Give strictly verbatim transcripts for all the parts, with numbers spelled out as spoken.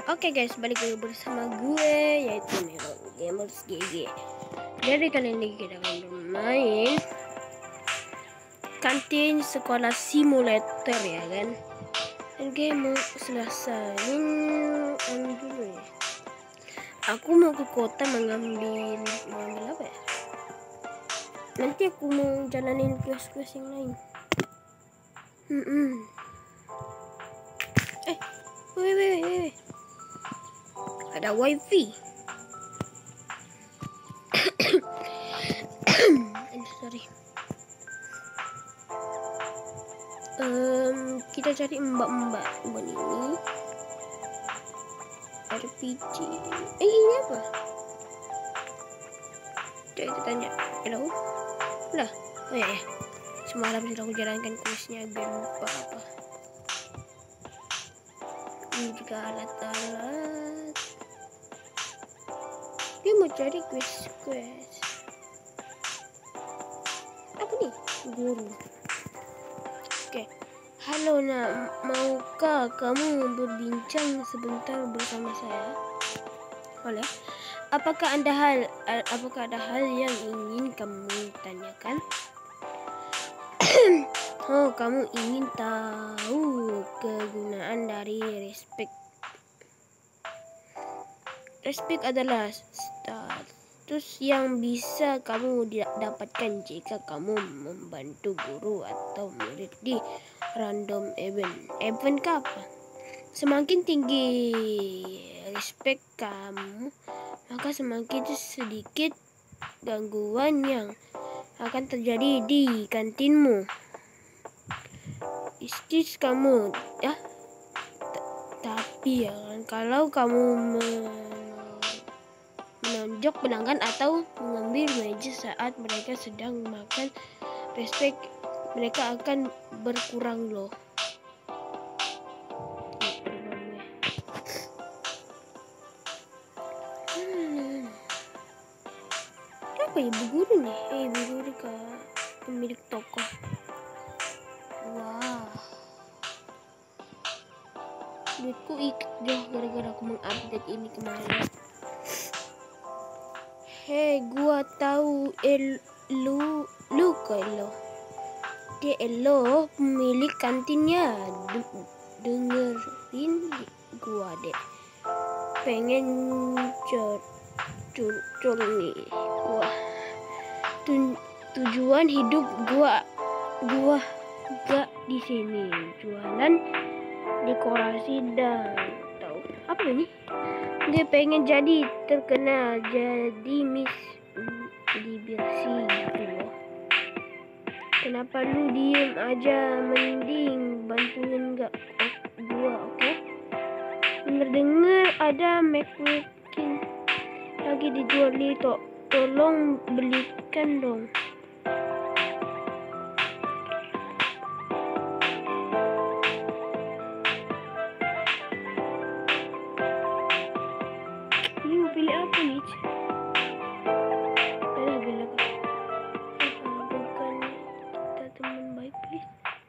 Oke guys, balik lagi bersama gue yaitu Nero Gamers G G. Jadi kali ini kita akan bermain kantin sekolah simulator ya kan. Dan gue mau selesain anu dulu ya. Aku mau ke kota mengambil mengambil apa ya? Nanti aku mau jalanin quest-quest yang lain. Hmm, -hmm. Eh, wait, wait, wait. Ada wifi. Sorry. Um, kita cari mbak-mbak buat ini. R P G. Eh, ini apa? Coba kita tanya. Hello? Lah, oh ya, ya. Semalam sudah aku jalankan questnya biar lupa apa. Ini juga alat-alat. Dia mau cari quest-quest. Apa nih? Guru. Oke. Halo nak, maukah kamu berbincang sebentar bersama saya? Boleh. Apakah anda hal, apakah ada hal yang ingin kamu tanyakan? Oh, kamu ingin tahu kegunaan dari respect. Respect adalah status yang bisa kamu dapatkan jika kamu membantu guru atau murid di random event. Event apa? Semakin tinggi respect kamu, maka semakin sedikit gangguan yang akan terjadi di kantinmu. Istis kamu ya. Tapi ya kan, kalau kamu menonjok pelanggan atau mengambil meja saat mereka sedang makan, respect mereka akan berkurang loh. Hmm. Apa ya, ibu guru nih? Eh, ibu guru ke pemilik toko. Wah. Duitku ikut deh gara-gara aku mengupdate ini kemarin. Hei, gua tahu el lu lu kalau dia elo pemilik kantinnya. D dengerin gua deh. Pengen cor cur cur nih gua. Tu tujuan hidup gua gua gak di sini jualan dekorasi dan tahu apa ini? Dia pengen jadi terkenal, jadi Miss Liberty gitu loh. Kenapa lu diem aja? Mending bantuin gak gua, oke? Okay? Dengar-dengar ada McMuffin lagi dijual di to tolong belikan dong. Pilih apa nih? Ada bilang bukan kita teman baik, please.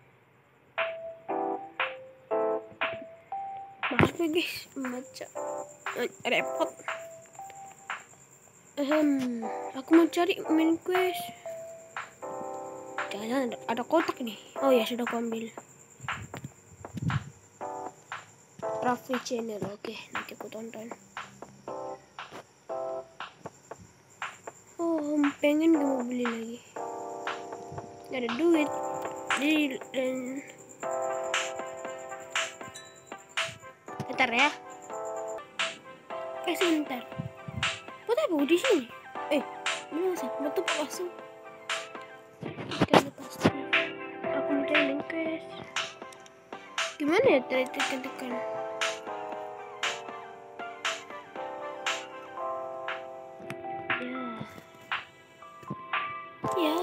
Maaf ya guys, membaca repot. Hmm, aku mau cari main quest. Jangan ada, ada kotak nih. Oh ya, sudah aku ambil. Raffi Channel, oke, nanti aku tonton. Oh, pengen gak mau beli lagi. Gak ada duit. Jadi dan bentar ya. Eh sebentar. Buat apa di sini? Eh, ini masa betul langsung. Kita lepas. Aku mau cari quest. Gimana ya tadi tekan-tekan? Ya.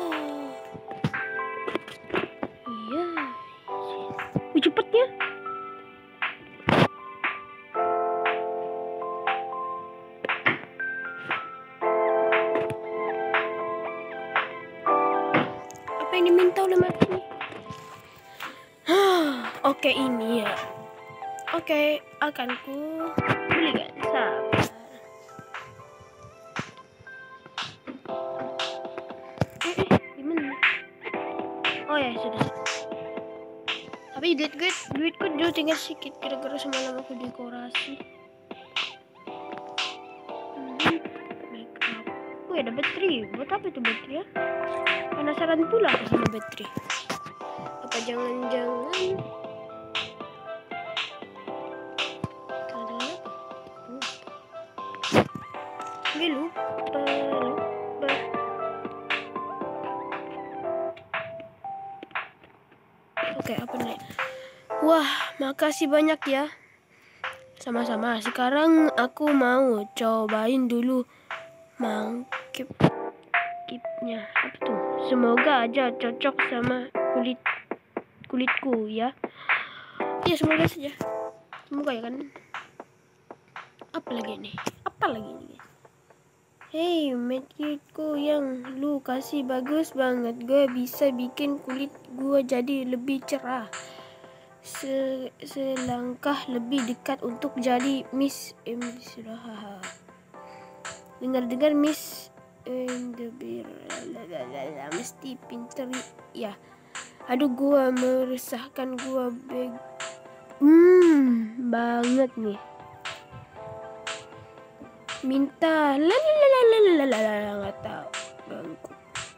Iya. Wih, cepetnya. Apa yang diminta oleh mati? Oke, ini ya. Oke, akan ku Boleh kan? Sabar. Eh, eh, gimana? Oh ya sudah. Tapi duit gue, duitku dulu tinggal sedikit gara-gara semalam aku dekorasi. Hmm, make up. Wih, ada baterai. Buat apa itu baterai ya? Penasaran pula aku sama baterai. Apa jangan-jangan ada apa? Gue lupa, lupa. Oke, apa nih? Wah, makasih banyak ya. Sama-sama. Sekarang aku mau cobain dulu mangkip kipnya. Apa tuh? Semoga aja cocok sama kulit kulitku ya. Ya semoga saja. Semoga ya kan. Apa lagi nih? Apa lagi nih? Hey, medkitku yang lu kasih bagus banget. Gue bisa bikin kulit gue jadi lebih cerah. Se selangkah lebih dekat untuk jadi Miss M. Dengar-dengar Miss Endebir mesti pinter ya. Aduh, gua meresahkan gua beg. Hmm, banget nih. Minta lalalalalalala nggak tahu ganggu.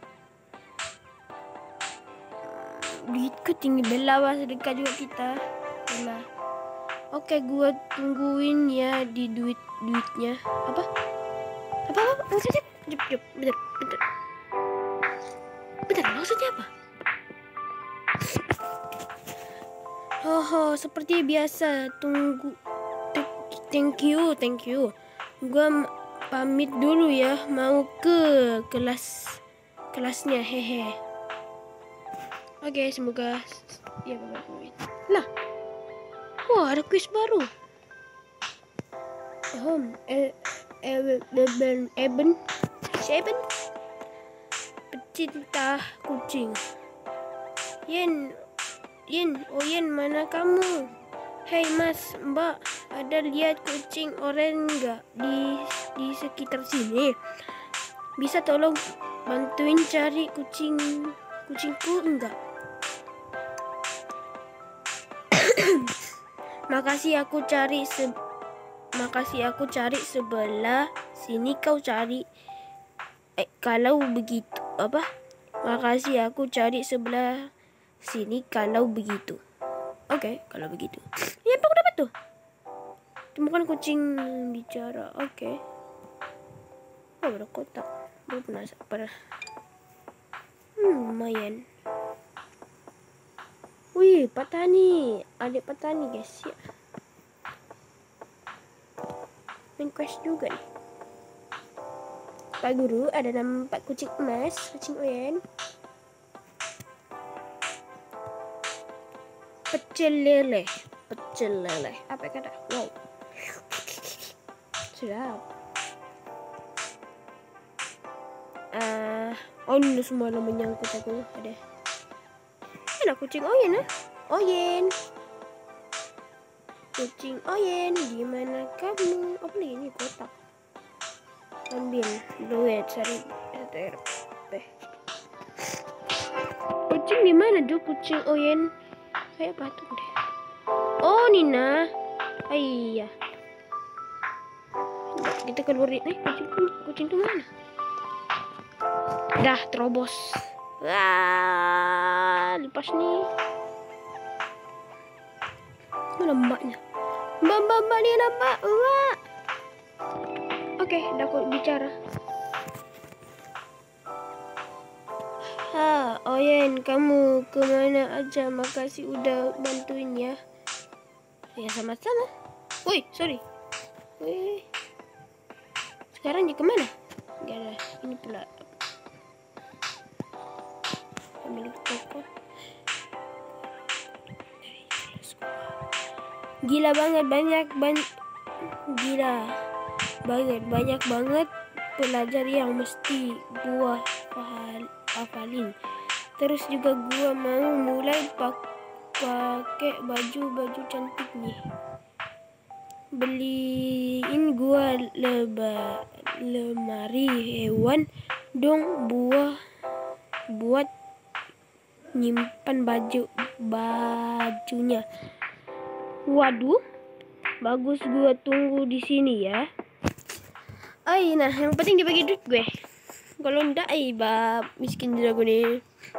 Duitku tinggi belawa sedekah juga kita. Belah. Oke, gua tungguin ya di duit duitnya. Apa? Apa apa? Maksudnya? Jep, jep, bentar, bentar. Bentar, maksudnya apa? Oh, seperti biasa. Tunggu. Thank you, thank you. Gua pamit dulu ya. Mau ke kelas kelasnya, hehe. Oke, okay, semoga ya bapak pamit. Lah, wah ada kuis baru. Home, eh, eh, Eben, Eben, Eben, pecinta kucing. Yen, Yen, oh Yen, mana kamu? Hei Mas, Mbak, ada lihat kucing oranye nggak di di sekitar sini? Bisa tolong bantuin cari kucing kucingku enggak? Makasih aku cari se Makasih aku cari sebelah sini, kau cari eh kalau begitu apa? Makasih aku cari sebelah sini kalau begitu. Oke, okay, kalau begitu. Ya, apa aku dapat tuh? Temukan kucing bicara. Oke. Okay. Oh, ada kotak. Gue penasaran. Hmm, lumayan. Wih, petani. Adik petani, guys. Ya. Main quest juga nih. Pak Guru, ada nampak kucing emas, kucing Oyen. Pecel lele. Pecel lele. Apa kata? Wow. Sedap. Ah, uh, oh ini semua menyangkut aku. Ada. Ada kucing Oyen ah. Oyen. Kucing Oyen, di mana kamu? Oh, ini kotak. Ambil duit cari R P. Kucing di mana tuh kucing Oyen? Kayak patung deh. Oh, Nina. Oh, iya. Kita keluar nih. Kucing kucing tuh mana? Dah terobos. Wah, lepas nih. Mana mbaknya? Mbak, mbak, mbak, dia nampak. Wah. Oke, okay, udah aku bicara. Ha, Oyen, kamu kemana aja? Makasih udah bantuin ya. Ya sama-sama. Woi, sorry. Woi. Sekarang dia kemana? Gak ada. Ini pula. Pemilik toko. Gila banget, banyak banyak. Gila banget, banyak banget pelajar yang mesti gua hafalin. Terus juga gua mau mulai pak pakai baju-baju cantik nih. beliin gua leba, lemari hewan dong buah buat nyimpan baju bajunya. Waduh, bagus, gua tunggu di sini ya. Ay, nah yang penting dibagi duit gue. Kalau ndak, ay bab miskin juga gue nih.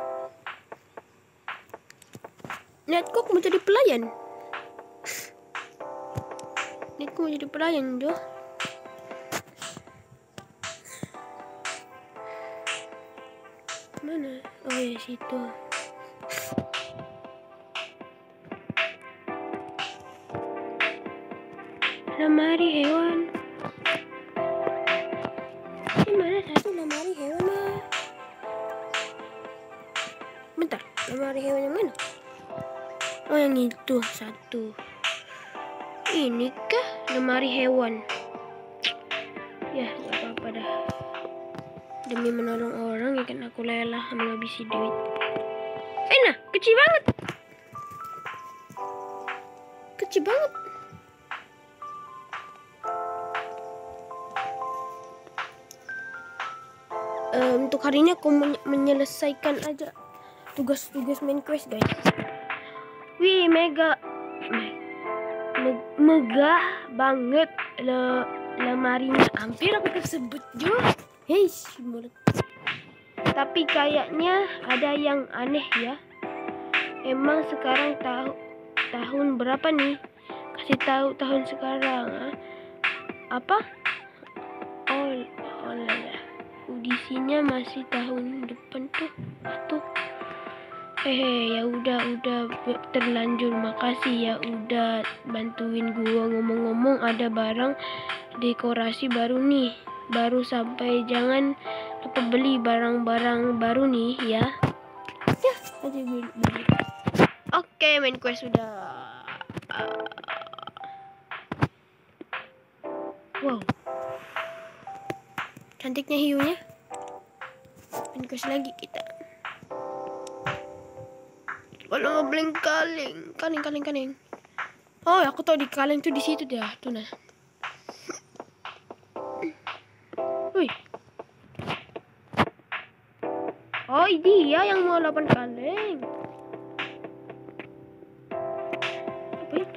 Niat kok mau jadi pelayan. Niat mau jadi pelayan doh. Mana? Oh ya situ. Lemari hewan. Di mana satu lemari hewan ya? Bentar, lemari hewan yang mana? Oh yang itu satu. Ini kah lemari hewan? Ya gak apa-apa dah. Demi menolong orang ya kan aku lelah menghabisi duit. Eh nah, kecil banget. Kecil banget. Uh, untuk hari ini aku men menyelesaikan aja tugas-tugas main quest guys. Wih, mega me me megah banget le lemarinya. Hampir aku tersebut juga. Hei, mulut. Tapi kayaknya ada yang aneh ya. Emang sekarang tahu tahun berapa nih? Kasih tahu tahun sekarang. Ha? Apa? Oh, oh lah. Audisinya masih tahun depan tuh. Tuh. Hehe, ya udah udah terlanjur. Makasih ya udah bantuin gua. Ngomong-ngomong ada barang dekorasi baru nih. Baru sampai, jangan lupa beli barang-barang baru nih ya. Ya, aja beli. Oke, main quest sudah. Uh, wow. Cantiknya hiunya. Main quest lagi kita. Kalau ngeblank kaleng, kaleng kaleng kaleng. Oh, aku tahu di kaleng tuh di situ dah, tuh nah. Wih. Oh, dia yang mau delapan kaleng. Apa itu?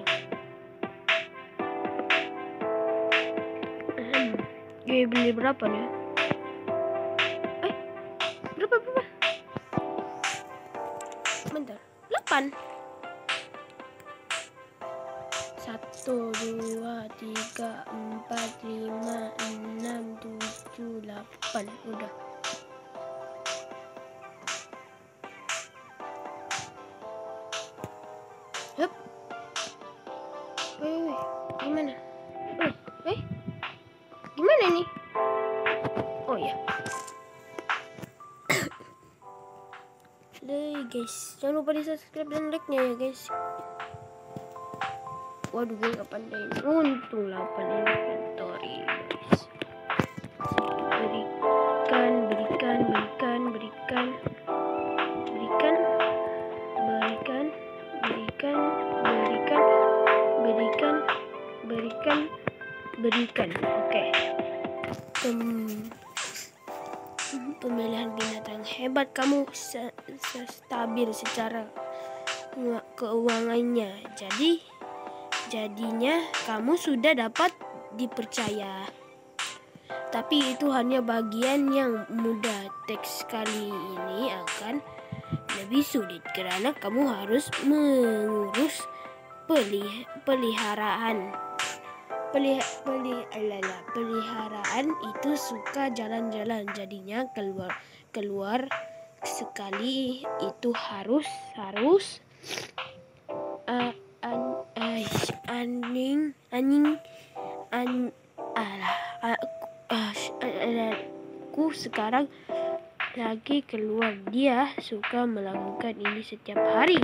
Hmm. Gue beli berapa nih? Eh, berapa berapa? Bentar, delapan. Satu, dua, tiga, empat, lima, enam, tujuh, delapan. Udah. Hup. Wih, wih, gimana? Wih, eh, gimana nih? Oh ya. Deh guys, jangan lupa di subscribe dan like nya ya guys. Waduh, gue gak pandai. Untung delapan inventory guys. Berikan, berikan, berikan, berikan, berikan, berikan, berikan, berikan, berikan, berikan, berikan. Oke. Hmm. Pemilihan binatang hebat, kamu se se stabil secara keuangannya. Jadi jadinya kamu sudah dapat dipercaya. Tapi itu hanya bagian yang mudah. Teks kali ini akan lebih sulit karena kamu harus mengurus pelih peliharaan. Pelih pelih alala, peliharaan itu suka jalan-jalan, jadinya keluar keluar sekali itu harus harus uh, an, uh, anjing anjing an alah aku uh, uh, sekarang lagi keluar. Dia suka melakukan ini setiap hari.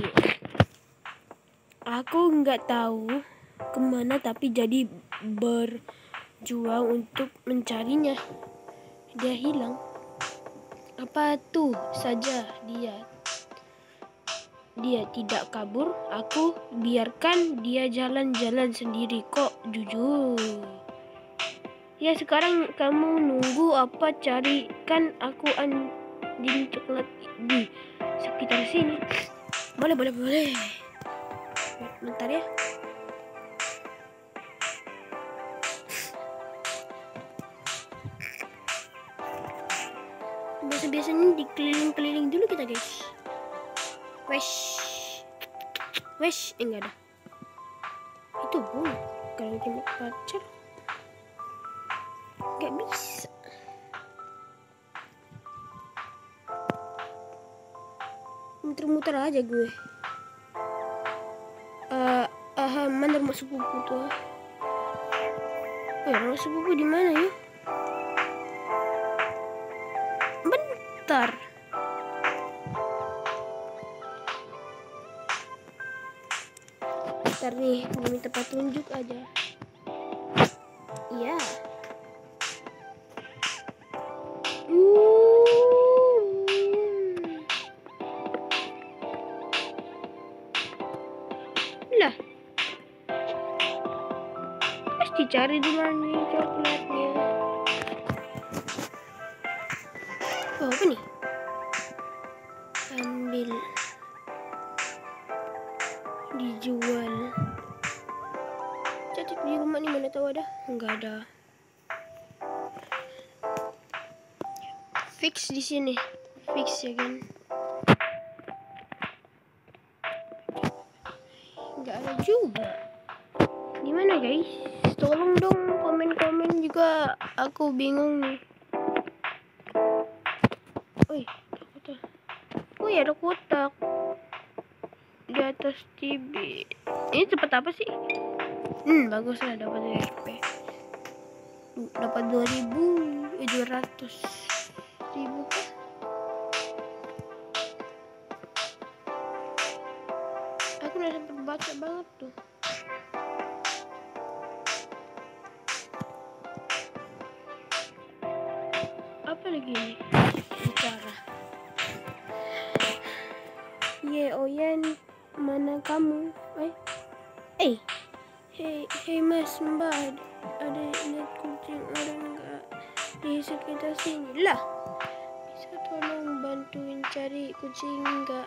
Aku nggak tahu kemana, tapi jadi berjuang untuk mencarinya. Dia hilang. Apa tuh saja dia? dia tidak kabur, aku biarkan dia jalan-jalan sendiri kok, jujur. Ya sekarang kamu nunggu apa? Carikan aku anjing coklat di sekitar sini. Boleh, boleh, boleh. Bentar ya. Biasa-biasanya dikeliling-keliling dulu kita guys. Wesh, wesh, eh, enggak ada. Itu bu, kalau jemput pacar nggak bisa. Muter-muter aja gue. Uh, ah, mana rumah sepupu tuh? Eh, rumah sepupu di mana ya? Bentar. Bentar nih, gue minta petunjuk aja. Iya. Lah, pasti cari dulu nih coklatnya. Oh, apa nih? Ambil, dijual. Cari di rumah nih, mana tahu ada? Enggak ada. Fix di sini, fix ya kan? Enggak ada juga. Gimana guys? Tolong dong komen-komen juga. Aku bingung nih. Wih, ada kotak. Wih, ada kotak di atas T V. Ini tempat apa sih? Hmm, bagus lah, dapat R P. Dapat dua ribu, eh, dua ratus ribu kah? Aku udah sempat baca banget tuh. Apa lagi nih? Bicara. Ye Oyen, mana kamu? Eh, eh, hei, hei mas, mbak, ada lihat kucing orang nggak di sekitar sini? Lah, bisa tolong bantuin cari kucing nggak?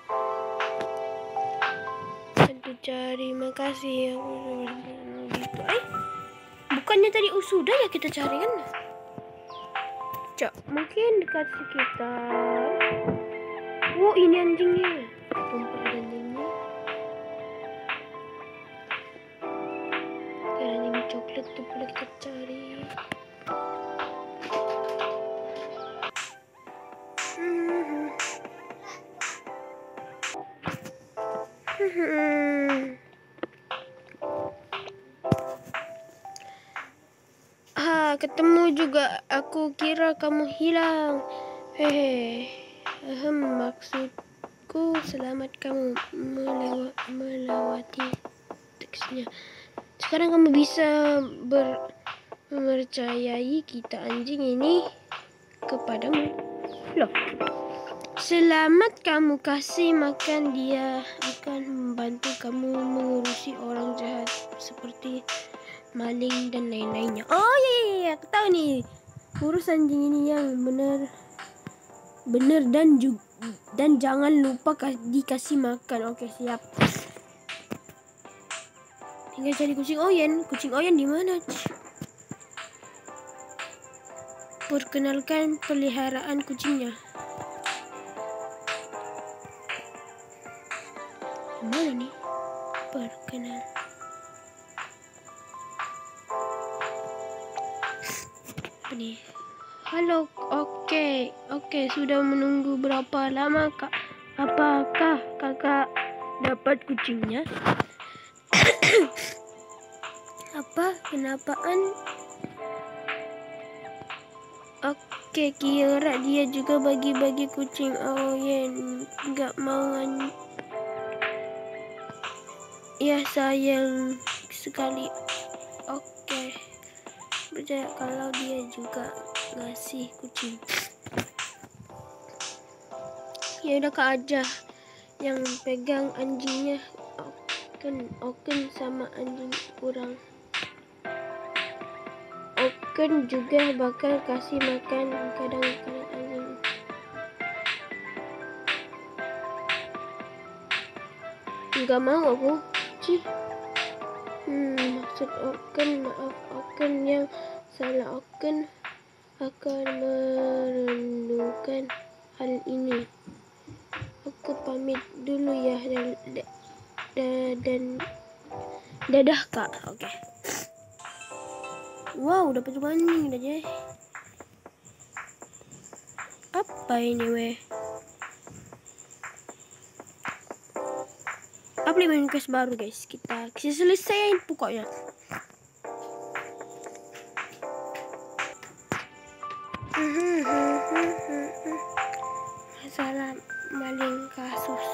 Bantu cari, makasih. Aku gitu. Eh, bukannya tadi oh, sudah ya kita cari kan? Cok, mungkin dekat sekitar. Oh, ini anjingnya. Tempat anjingnya. Ada anjing coklat tuh boleh kita cari. Hmm. Hmm. Ah, ketemu juga. Aku kira kamu hilang. Hehe. Ahem, maksudku selamat kamu melewa melewati teksnya. Sekarang kamu bisa ber mempercayai kita anjing ini kepadamu. Loh. Selamat kamu kasih makan, dia akan membantu kamu mengurusi orang jahat seperti maling dan lain-lainnya. Oh iya iya iya, aku tahu nih. Urus anjing ini yang benar benar dan juga dan jangan lupa dikasih makan. Oke, siap. Tinggal cari kucing Oyen. Kucing Oyen di mana? Perkenalkan peliharaan kucingnya. Mana nih? Perkenal. Ini. Halo, oke, okay, oke, okay, sudah menunggu berapa lama kak? Apakah kakak dapat kucingnya? Apa? Kenapaan? Oke, okay, kira dia juga bagi-bagi kucing. Oh ya, nggak mau. Ya sayang sekali. Oke, okay. Percaya kalau dia juga ngasih kucing. Ya udah kak aja yang pegang anjingnya Oken. Oken sama anjing kurang. Oken juga bakal kasih makan kadang-kadang anjing. Nggak mau aku sih. Hmm, maksud Oken, maaf Oken, yang salah Oken akan merenungkan hal ini. Aku pamit dulu ya, dan, dan dadah kak. Oke. Okay. Wow, dapat banyak aja. Apa ini weh? Upload main quest baru guys. Kita selesaiin pokoknya. Masalah maling kasus.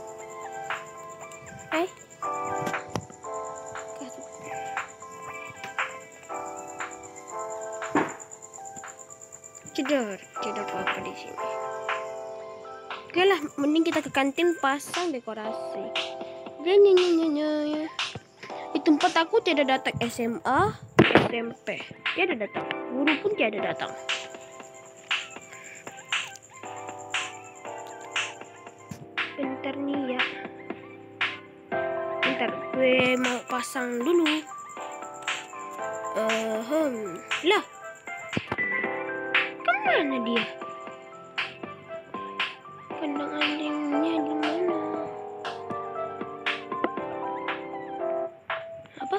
Eh? Kasus. Cedor, cedor apa di sini? Oke lah, mending kita ke kantin pasang dekorasi. Ya, ya, ya, ya, ya. Di tempat aku tidak datang S M A, S M P, tidak datang. Guru pun tidak datang. Bentar nih ya. Bentar, gue mau pasang dulu. Uh, hmm. Lah, kemana dia? Kandang anjingnya di mana? Apa?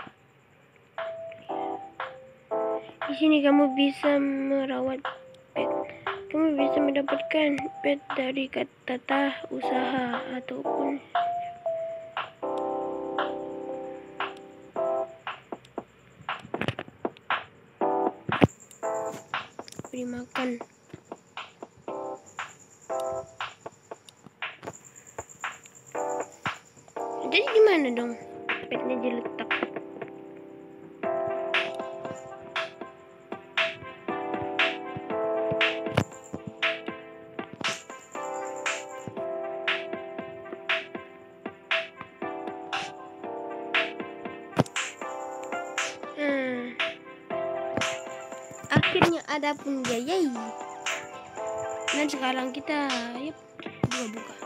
Di sini kamu bisa merawat pet. Kamu bisa mendapatkan pet dari tata usaha ataupun beri makan. Jadi gimana dong petnya diletak? Hmm. Akhirnya ada pun dia, yay. Dan sekarang kita yuk buka-buka.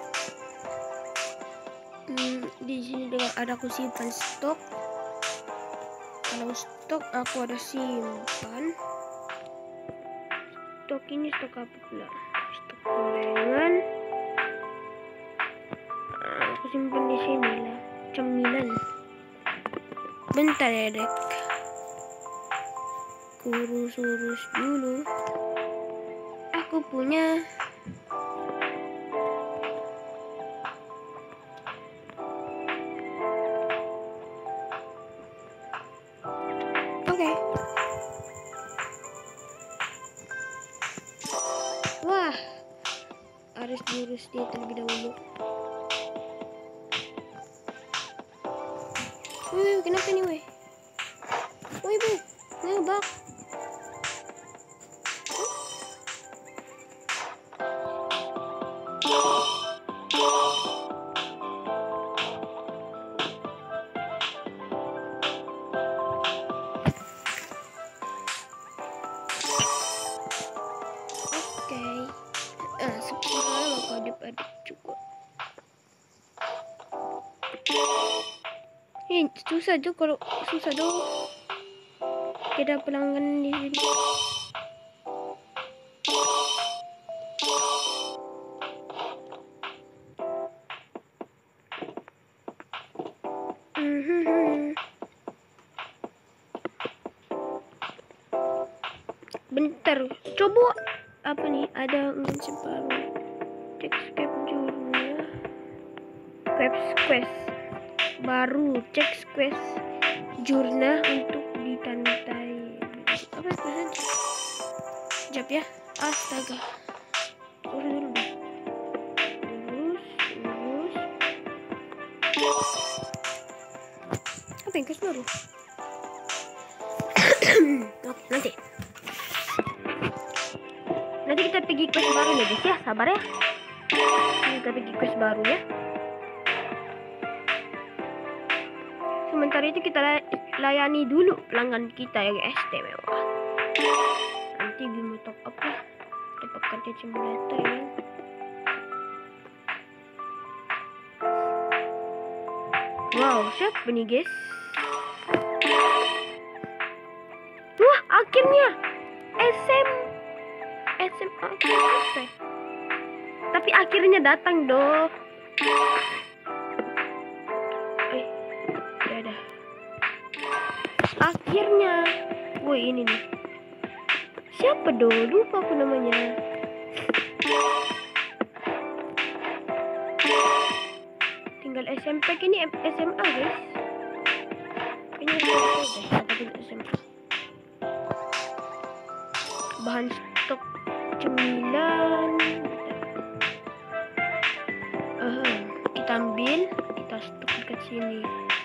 Hmm, di sini juga ada aku simpan stok. Kalau stok aku ada simpan. Stok ini stok apa pula? Stok gorengan. Aku simpan di sini lah. Cemilan. Bentar ya dek. Kurus-urus dulu. Aku punya oke. Okay. Wah, harus diurus dia terlebih dahulu. Wih, kenapa nih weh? Wih bu, ngebak. Eh, susah tuh kalau susah dong. Tidak pelanggan di sini. Bentar, coba apa nih? Ada mention baru. Cek jurna. Quest quest baru. Cek quest jurna untuk ditandai. Apa itu? Jap ya. Astaga. Urus dulu deh. Urus, urus. Apa yang quest baru? Oh, nanti. Nanti kita pergi quest baru ya guys ya, sabar ya. kita pergi quest baru ya. Sementara itu kita layani dulu pelanggan kita yang istimewa. Nanti Bimo top up lah. Dapatkan dia simulator ya. Wow, siapa nih guys? Wah, akhirnya S M S M A selesai. Tapi akhirnya datang doh. Eh, ya dah. Akhirnya, woi ini nih. Siapa doh? Lupa aku namanya. Tinggal S M P ini S M A guys. Kayaknya S M A. Bahan stok cemilan. Uh, kita ambil, kita stok dekat sini.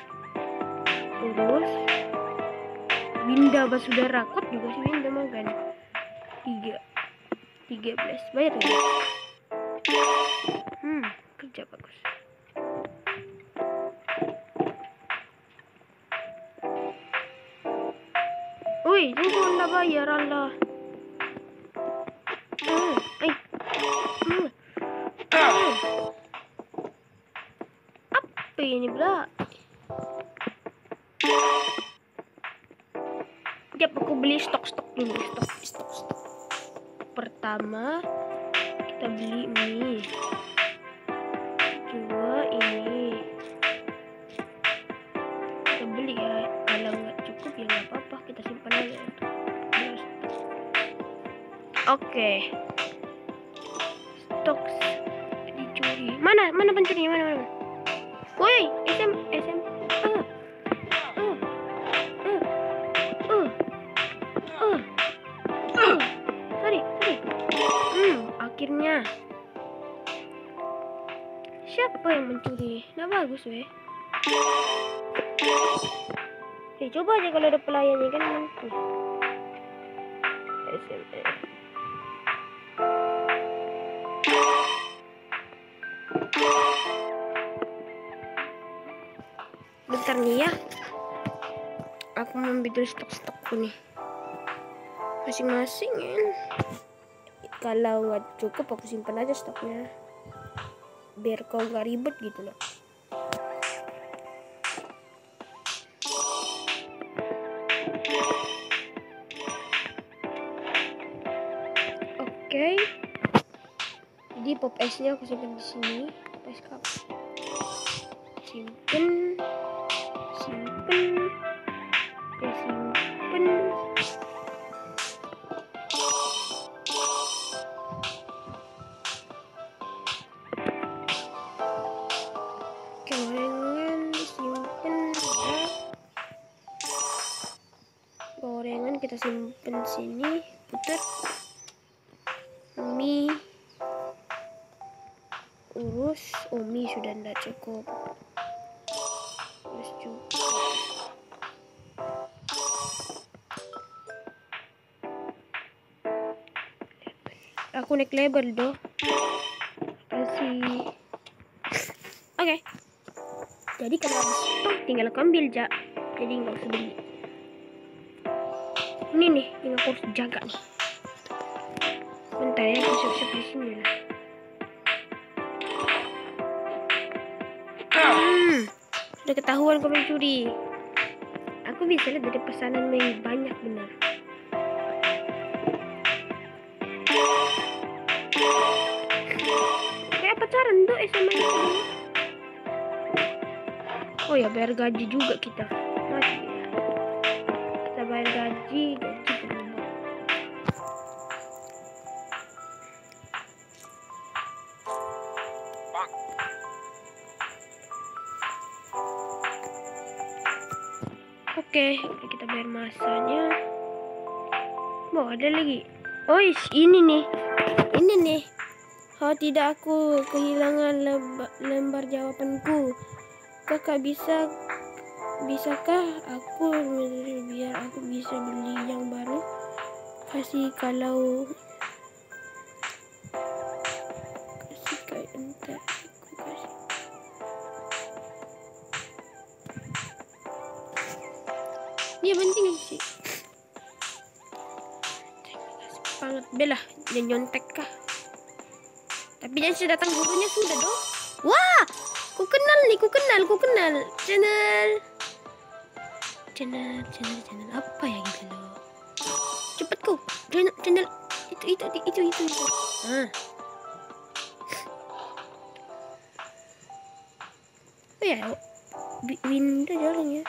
Terus Winda Basudara, kot juga sih Winda makan. Tiga, tiga belas bayar ya. Hmm, kerja bagus. Woi, jangan anda bayar Allah. Hmm, eh, hmm. Hmm. Apa ini pula? Jap, aku beli stok-stok dulu, stok, stok, stok. Pertama kita beli mie. Kedua ini kita beli ya. Kalau nggak cukup ya nggak apa-apa, kita simpan aja. Oke. Stok dicuri. Mana? Mana pencurinya? Mana? Mana? Woi, S M S M. Uh. Uh. Uh. Uh. Uh. Uh. Sorry, sorry. Hmm, akhirnya. Siapa yang mencuri? Nah bagus weh. Eh, coba aja kalau ada pelayannya kan nanti. S M S. Bentar nih ya. Aku mau ambil stok-stokku nih. Masing-masing ya. Kalau nggak cukup aku simpan aja stoknya. Biar kau nggak ribet gitu loh. Oke. Jadi pop ice-nya aku simpan di sini. Pop ice cup. Simpen. Simpen. Ya simpen. Gorengan simpen ya. Gorengan kita simpen sini. Putar. Mie. Urus. Oh, mie sudah tidak cukup. Terus juga. Aku naik label doh. Kasih. Oke. Okay. Jadi kalau habis stok tinggal aku ambil ja. Jadi nggak usah beli. Ini nih yang aku harus jaga nih. Bentar ya, aku siap-siap di sini lah. Hmm, sudah ketahuan kau mencuri. Aku bisa lihat dari pesanan main banyak benar. Kayak pacaran tuh S M A itu. Oh ya, bayar gaji juga kita. Masih ya. Kita bayar gaji, gaji berubah. Oke, kita bayar masanya. Oh, ada lagi. Oh, ini nih. Ini nih. Oh, tidak, aku kehilangan lembar, lembar jawabanku. Kakak bisa bisakah aku biar aku bisa beli yang baru? Kasih kalau kasih kayak entar. Dia penting sih. Banget Bella, jangan nyontek kah? Tapi jangan sudah datang gurunya sudah dong. Wah, ku kenal nih, ku kenal, ku kenal. Channel, channel, channel, channel apa ya gitu loh. Cepet kau, channel, channel itu, itu, itu, itu, itu. itu. Ah. Oh ya, window jalan ya.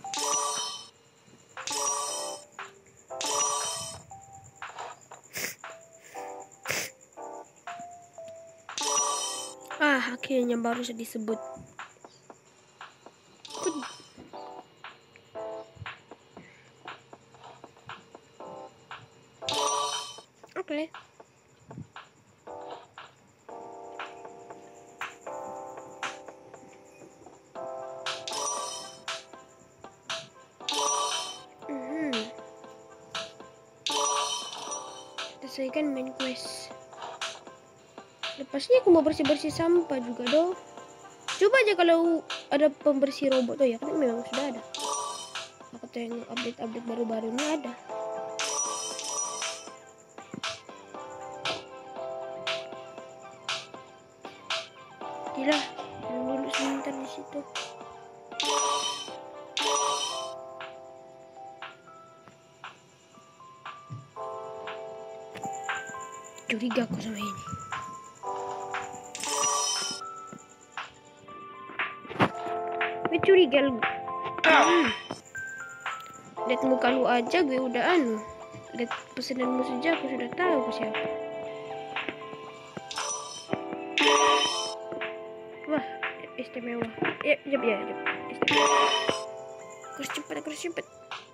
Ah, akhirnya baru bisa disebut. Oke. Okay. Hmm. Selesaikan main quest. Lepasnya aku mau bersih-bersih sampah juga dong. Coba aja kalau ada pembersih robot tuh ya, kan memang sudah ada. Aku tengok update-update baru-baru ini ada. Gila, dulu sebentar di situ. Curiga aku sama ini. Gue curiga lu. Hmm. Lihat muka lu aja gue udah anu. Lihat pesananmu saja aku sudah tahu aku siapa. Wah, istimewa. Ya, ya, ya, ya. Istimewa. Aku harus cepet, aku harus cepet.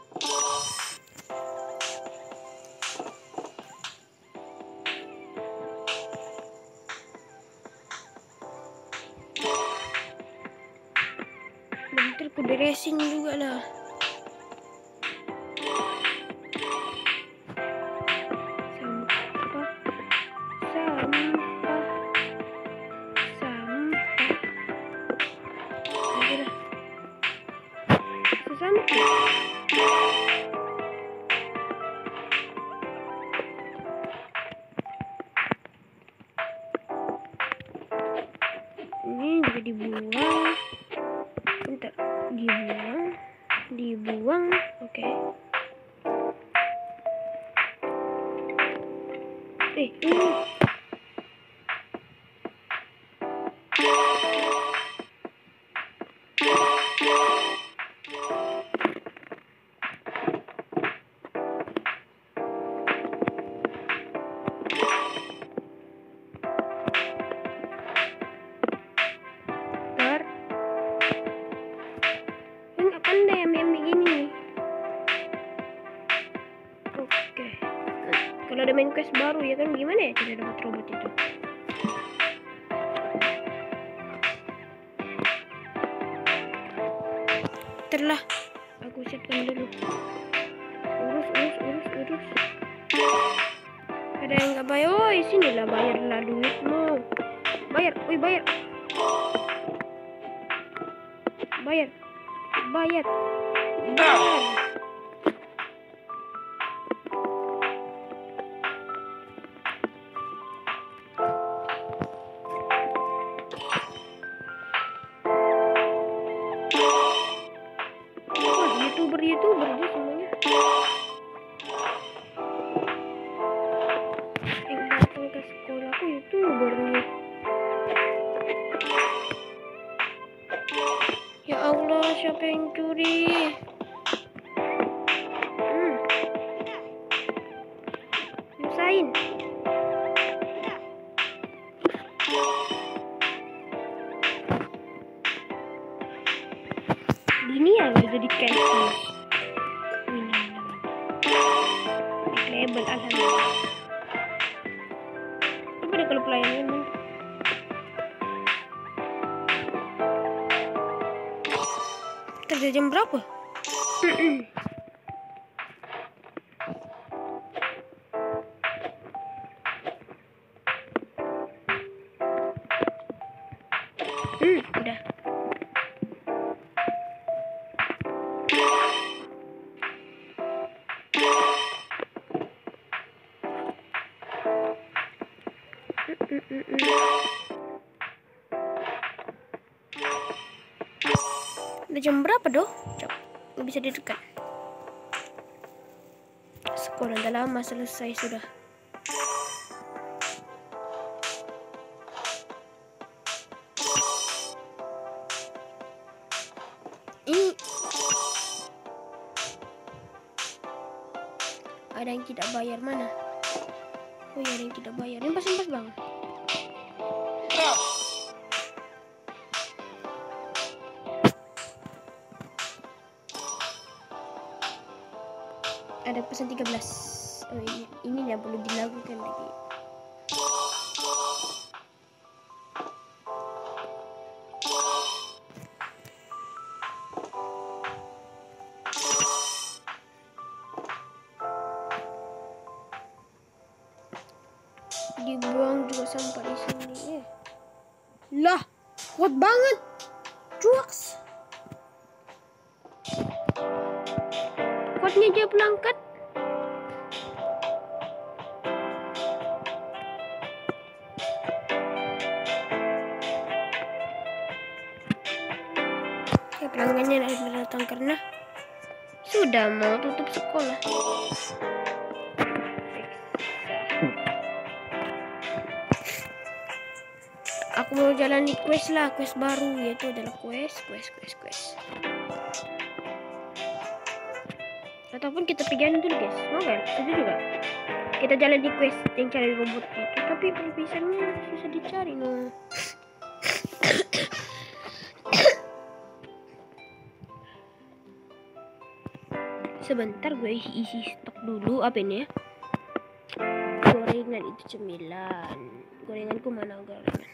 Bentar aku dressing juga lah. Sampah, sampah, sampah. Ayo lah. Sesampah. Ini juga dibuang. Bentar, dibuang, dibuang, oke. Okay. Eh, ini. Kalau ada main quest baru ya kan gimana ya kita dapat robot itu? Terlah, aku siapkan dulu. Urus, urus, urus, urus. Ada yang nggak bayar? Oh, sinilah bayarlah duitmu. Bayar, wih bayar. Bayar, bayar, bayar. Youtuber dia semuanya yang datang ke sekolahku youtuber nih. Ya Allah, siapa yang curi? Hmm. Nyusahin. Gini ya gak jadi cancel. Label alhamdulillah. Coba deh kalau pelayanan kerja jam berapa? Hmm, udah. Udah jam berapa doh? Coba nggak bisa didekat. Sekolah udah lama selesai sudah. Ini ada yang tidak bayar mana? Oh iya, ada yang tidak bayar. Ini pas-pas bang. Ada pesan tiga belas. Oh ini, ini nggak perlu dilakukan lagi. Dibuang juga sampah di sini. Eh. Lah, kuat banget. Cuaks. Kuatnya aja pelangkat. Ya, pelanggannya datang karena sudah mau tutup sekolah. Aku mau jalani quest lah, quest baru, yaitu adalah quest, quest, quest, quest. Ataupun kita pikirin dulu guys, mau kan? Itu juga. Kita jalan di quest yang cari robot itu, tapi perpisahannya susah dicari no. Sebentar gue isi stok dulu apa ini ya? Gorengan itu cemilan. Gorenganku mana gorengan?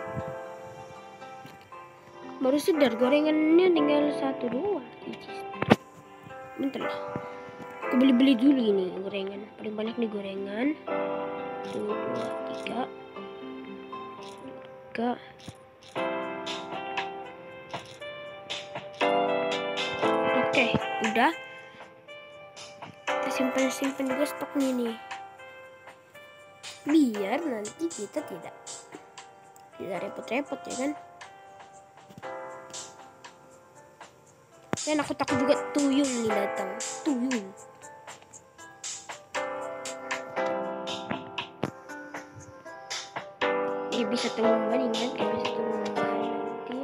Baru sadar gorengannya tinggal satu dua. Bentar lah. Aku beli-beli dulu ini gorengan. Paling banyak nih gorengan. Satu, dua, tiga. Tiga. Oke, udah. Kita simpan-simpan juga stoknya nih. Biar nanti kita tidak tidak repot-repot ya kan. Dan aku takut juga tuyul nih datang. Tuyul. Dia bisa temuan, ingat dia bisa temuan nanti.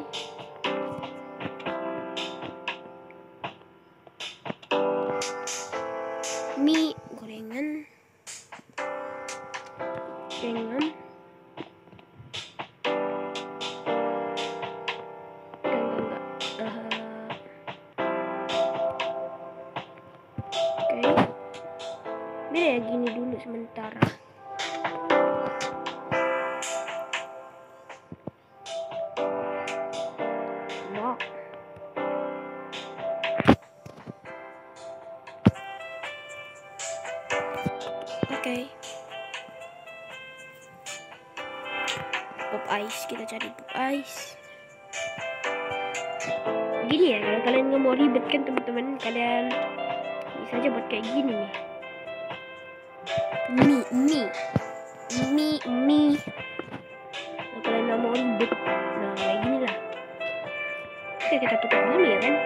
Mie gorengan. Gorengan. Ya gini dulu sementara. Nah. Oke. Okay. Pop ice, kita cari pop ice. Gini ya, kalau kalian nggak mau ribet kan teman-teman, kalian bisa aja buat kayak gini nih. Mie, mie, mie, mie. Nah, kalau nggak mau ribet, nah kayak gini lah. Oke, kita tutup dulu ya kan.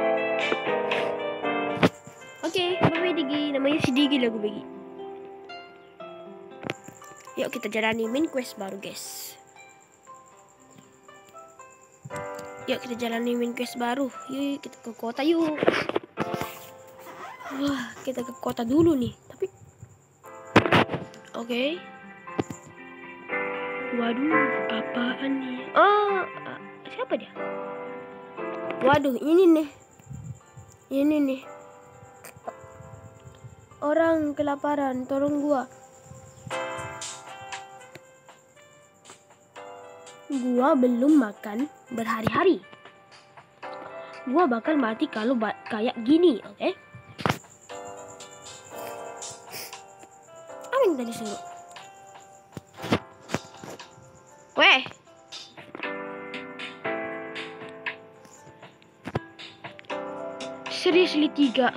Oke, bye-bye Digi. Namanya si Digi lah gue bagi. Yuk kita jalani main quest baru guys. Yuk kita jalani main quest baru. Yuk kita ke kota yuk. Wah, kita ke kota dulu nih. Tapi oke. Okay. Waduh, apaan nih? Oh, siapa dia? Waduh, ini nih. Ini nih. Orang kelaparan, tolong gua. Gua belum makan berhari-hari. Gua bakal mati kalau ba kayak gini, oke? Okay? Apa yang tadi suruh? Weh. Seriously tiga.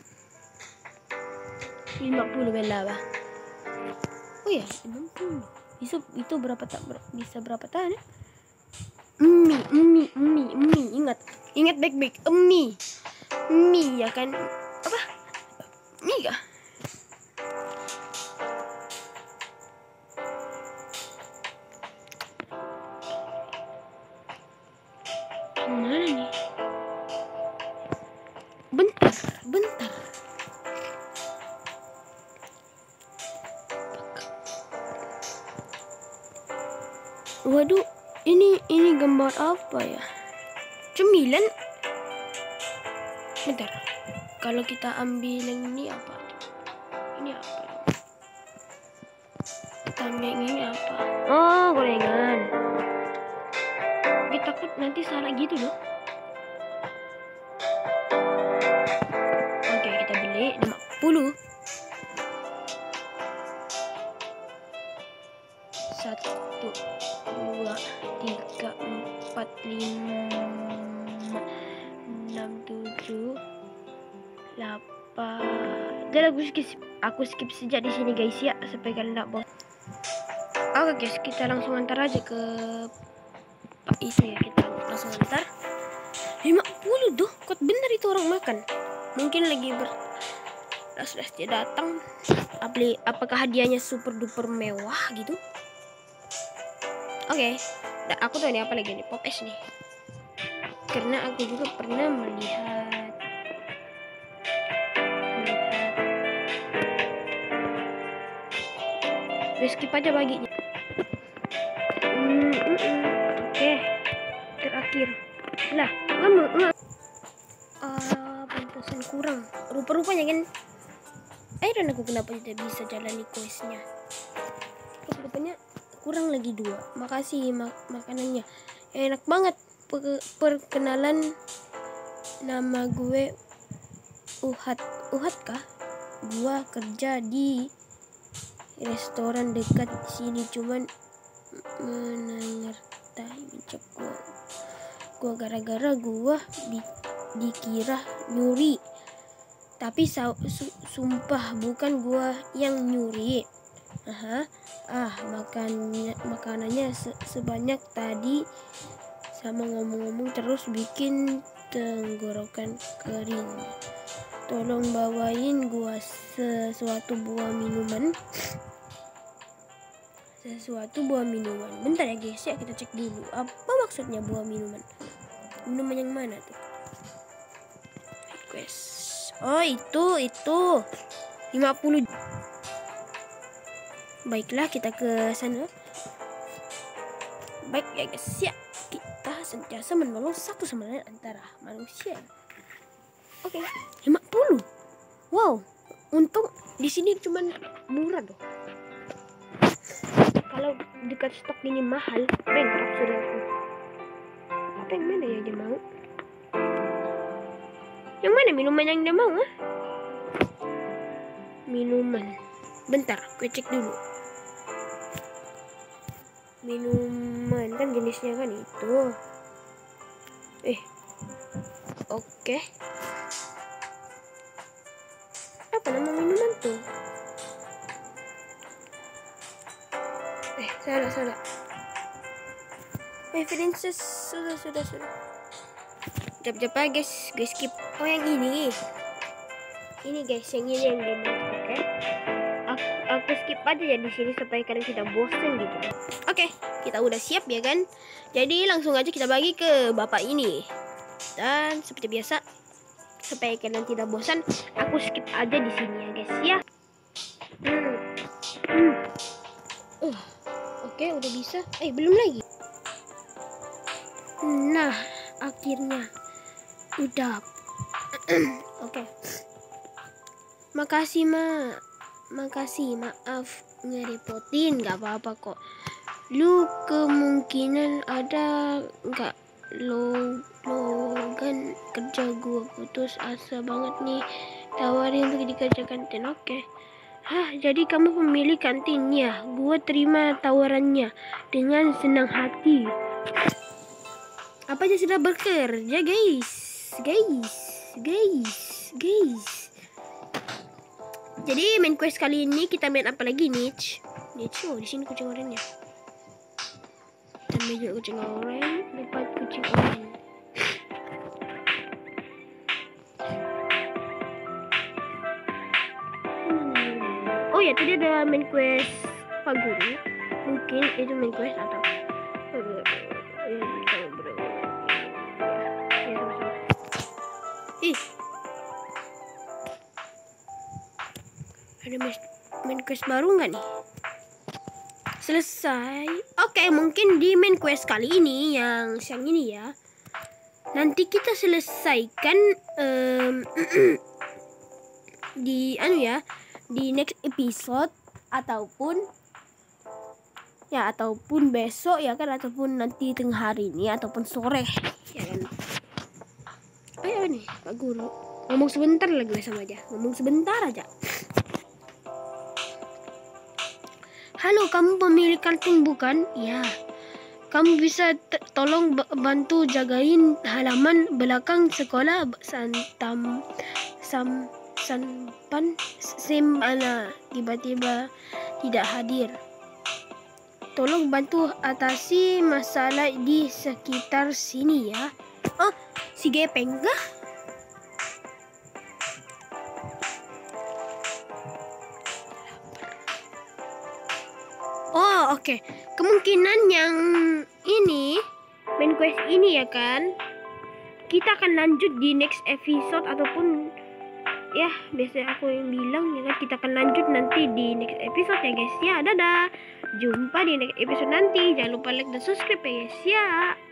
lima puluh bela bah. Oh ya, enam puluh. Bisa itu berapa tak ber, bisa berapa tahun ya? Mie, mie, mie, mie. Ingat, ingat baik-baik. Mie, mie ya kan? Apa? Mie kah? Mana nih? Bentar, bentar. Waduh, ini ini gambar apa ya? Cemilan. Bentar. Kalau kita ambil yang ini apa? Ini apa? Kita ambil yang ini apa? Oh, gorengan. Kita takut nanti salah gitu loh. Oke, kita beli lima puluh. Satu, dua, tiga, empat, lima, enam, tujuh, delapan. Jadi aku skip, aku skip sejak di sini guys ya, supaya kalian tidak bosan. Oke guys, kita langsung antar aja ke Pak itu ya, kita langsung antar. lima puluh tuh, kok bener itu orang makan. Mungkin lagi ber sudah dia datang. Apakah hadiahnya super duper mewah gitu? Oke, okay. Aku tuh ini apa lagi nih, pop es nih. Karena aku juga pernah melihat melihat. Skip aja baginya. Mm, mm, mm. Oke, okay. Terakhir. Lah, nggak mau nggak. Ah, pantasan kurang. Rupa-rupanya kan. Eh, dan aku kenapa tidak bisa jalani questnya? Rupa-rupanya kurang lagi dua. Makasih mak makanannya. Enak banget. Perkenalan, nama gue Uhat. Uhat kah? Gua kerja di restoran dekat sini, cuman menengertai mencap gua. Gua gara-gara gua di dikira nyuri. Tapi su sumpah bukan gua yang nyuri. Aha. Ah, makannya makanannya se sebanyak tadi, sama ngomong-ngomong terus bikin tenggorokan kering. Tolong bawain gua sesuatu buah minuman. Sesuatu buah minuman. Bentar ya guys, ya kita cek dulu. Apa maksudnya buah minuman? Minuman yang mana tuh? Request. Oh, itu itu lima puluh. Baiklah, kita ke sana. Baik ya guys, ya. Kita sentiasa menolong satu sama lain antara manusia. Oke, okay. lima puluh. Wow, untung di sini cuman murah doh. Kalau dekat stok ini mahal, bankrupt sudah aku. Apa yang mana ya dia mau? Yang mana minuman yang dia mau? Ah? Minuman. Bentar, gue cek dulu. Minuman kan jenisnya kan itu. Eh, oke. Okay. Apa nama minuman tuh? Eh, salah salah. Evidences sudah sudah sudah. Jap-jap aja guys, guys skip. Oh yang ini. Ini guys, yang ini yang game. Oke. Okay. Aku, aku skip aja ya di sini supaya kalian tidak bosan gitu. Oke, okay, kita udah siap ya kan? Jadi langsung aja kita bagi ke bapak ini. Dan seperti biasa, supaya kalian tidak bosan, aku skip aja di sini ya guys ya. Hmm. Hmm. Uh. Oke, okay, udah bisa. Eh, belum lagi. Nah, akhirnya udah. Oke. Okay. Makasih, Ma. Makasih, maaf ngerepotin, gak apa-apa kok. Lu kemungkinan ada nggak lo lo kan kerja gua putus asa banget nih, tawarin untuk dikerjakan kantin. Oke. Okay. Hah, jadi kamu pemilik kantinnya? Gua terima tawarannya dengan senang hati. Apa aja sudah bekerja guys, guys, guys, guys. Jadi main quest kali ini kita main apa lagi nih? Nicho, di sini kucing oranye. Dan juga kucing oranye, dapat kucing oranye. Oh ya, tadi ada main quest Pak Guru. Mungkin itu main quest atau ih, ada main quest baru nggak nih? Selesai. Oke, mungkin di main quest kali ini yang siang ini ya. Nanti kita selesaikan um, di anu ya, di next episode ataupun ya ataupun besok ya kan, ataupun nanti tengah hari ini ataupun sore ya kan. Ayo nih Pak Guru, ngomong sebentar lagi sama aja, ngomong sebentar aja. Halo, kamu pemilik kantin bukan? Ya. Kamu bisa tolong bantu jagain halaman belakang sekolah Santam Sam Sampan Simana tiba-tiba tidak hadir. Tolong bantu atasi masalah di sekitar sini ya. Oh, si Gepeng kah? Oh, oke. Okay. Kemungkinan yang ini, main quest ini ya kan, kita akan lanjut di next episode ataupun ya biasanya aku yang bilang ya kan, kita akan lanjut nanti di next episode ya guys ya. Dadah, jumpa di next episode nanti. Jangan lupa like dan subscribe ya guys ya.